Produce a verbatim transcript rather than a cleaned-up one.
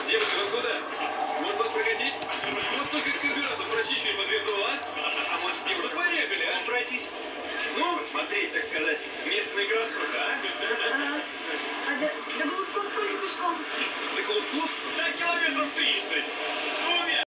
Девушка, вот куда? Вот вас прокатить? Вот только к карбюратору прочищу и подвезу, а? А может, девушка, ну, поехали, а? Пройтись. Ну, посмотреть, так сказать, местные красоты, а? А, а, да,